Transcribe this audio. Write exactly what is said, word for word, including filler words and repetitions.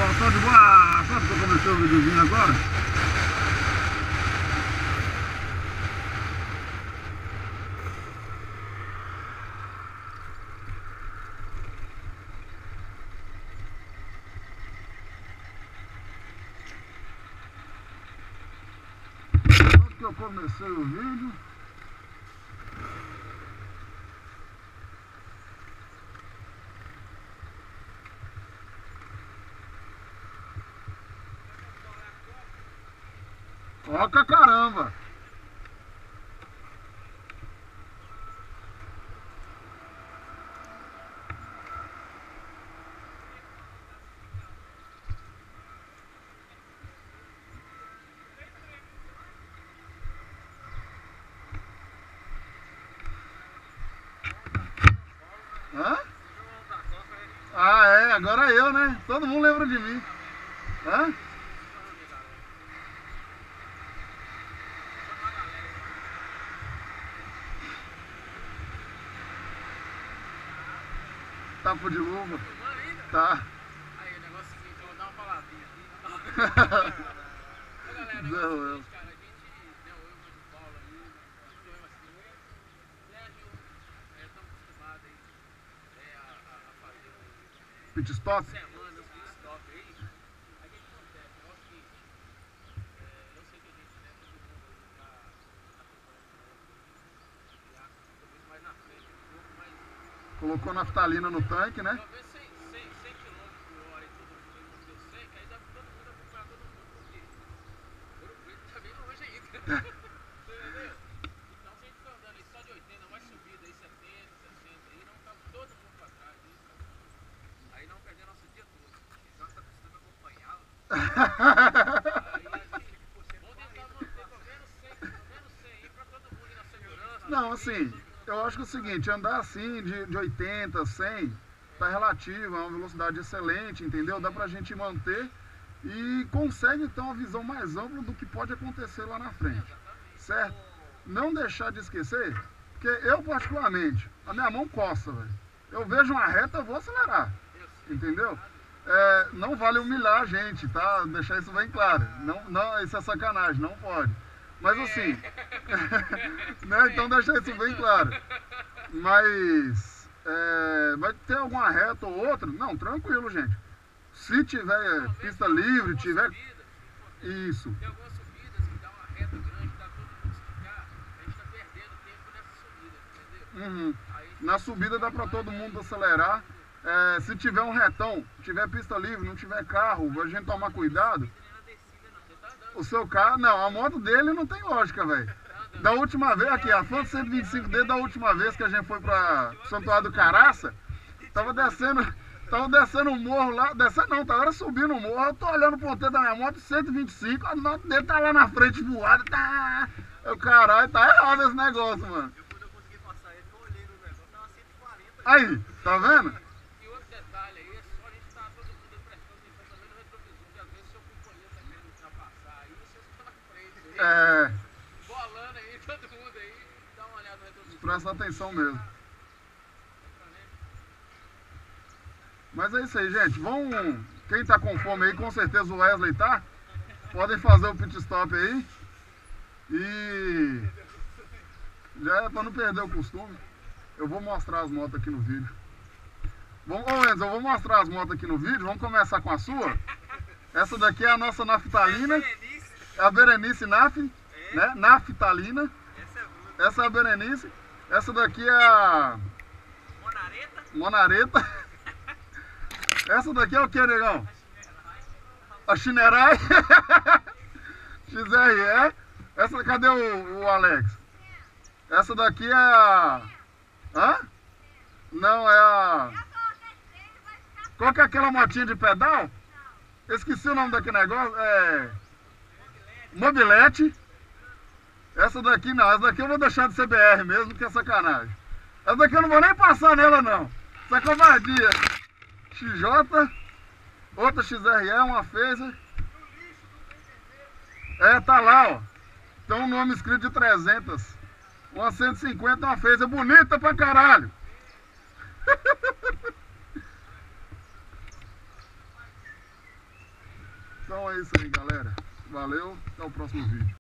Tô de boa. Sabe que eu comecei o videozinho agora? Sabe que eu comecei o vídeo? Toca caramba! Hã? Ah, é, agora eu, né? Todo mundo lembra de mim. Hã? Tapo de luva. Tá. Aí, o negócio é o seguinte, eu vou dar uma palavrinha aqui. Ô, galera, o negócio é o seguinte, cara, a gente deu eu, o Paulo aí, nós doemos assim, Sérgio, estamos acostumados aí é, a, a, a fazer o Pit stop? semana, os pit stop aí. Aí o que acontece? É o seguinte, é, eu sei que a gente, né, todo mundo aí já acompanhando, já talvez mais na frente um pouco, mas Colocou naftalina no tanque, né? talvez cem quilômetros por hora e todo mundo aí não deu cem, que aí dá pra todo mundo acompanhar todo mundo, porque Ouro Preto tá bem longe ainda. Entendeu? Então se a gente for andando aí só de oitenta, mais subida aí, setenta, sessenta aí, não tá todo mundo pra trás aí, tá? Aí não perder nosso dia todo. Então tá precisando acompanhá-lo. Aí a gente, vamos tentar manter pelo menos cem, pelo menos cem aí pra todo mundo ir na segurança. Não, assim, eu acho que é o seguinte, andar assim de, de oitenta, cem, tá relativo, é uma velocidade excelente, entendeu? Dá pra gente manter e consegue ter uma visão mais ampla do que pode acontecer lá na frente, certo? Não deixar de esquecer, porque eu particularmente, a minha mão coça, velho. Eu vejo uma reta, eu vou acelerar, entendeu? É, não vale humilhar a gente, tá? Deixar isso bem claro. Não, não, isso é sacanagem, não pode. Mas assim, né? Então deixar isso bem claro. Mas é, vai ter alguma reta ou outra? Não, tranquilo, gente. Se tiver pista livre, tiver isso. Tem algumas subidas que dá uma reta grande, dá todo mundo esticar, a gente tá perdendo tempo nessa subida, entendeu? Uhum. Aí, Na subida dá pra todo mundo acelerar. É, se tiver um retão, tiver pista livre, não tiver carro, a gente tomar cuidado. O seu carro, não, a moto dele não tem lógica, velho. Da última vez, aqui, a Fanta cento e vinte e cinco D, da última vez que a gente foi pra Santuário do Caraça, tava descendo, tava descendo um morro lá, descendo não, tava subindo um morro, eu tô olhando o ponteiro da minha moto, cento e vinte e cinco, a moto dele tá lá na frente voada, tá... Eu, caralho, tá errado esse negócio, mano. Quando eu consegui passar ele, eu olhei no negócio, tava cento e quarenta. Aí, tá vendo? e outro detalhe aí, é só a gente tá todo mundo prestando atenção também no retrovisor, que às vezes seu companheiro tá querendo ultrapassar aí, vocês estão na frente aí, É, bolando aí, todo mundo aí, dá uma olhada no retrovisor. presta atenção mesmo. Mas é isso aí, gente. Vamos. Quem tá com fome aí, com certeza o Wesley tá. Podem fazer o pit stop aí. E já é pra não perder o costume. Eu vou mostrar as motos aqui no vídeo. Vamos, ô Enzo, eu vou mostrar as motos aqui no vídeo. Vamos começar com a sua. Essa daqui é a nossa naftalina. É a Berenice Naf, né? Naftalina. Essa é boa. Essa é a Berenice. Essa daqui é a Monareta? Monareta. Essa daqui é o que, negão? A Chinerai. X R E. Essa, cadê o, o Alex? Essa daqui é a... Hã? Não, é a... Qual que é aquela motinha de pedal? Esqueci o nome daquele negócio. É... Mobilete. Essa daqui não. Essa daqui eu vou deixar de ser B R mesmo, que é sacanagem. Essa daqui eu não vou nem passar nela, não. Essa é covardia. X J, outra X R E, uma Phaser. É, tá lá, ó. Tem um nome escrito de trezentos. Uma cento e cinquenta, uma Phaser bonita pra caralho. Então é isso aí, galera. Valeu, até o próximo vídeo.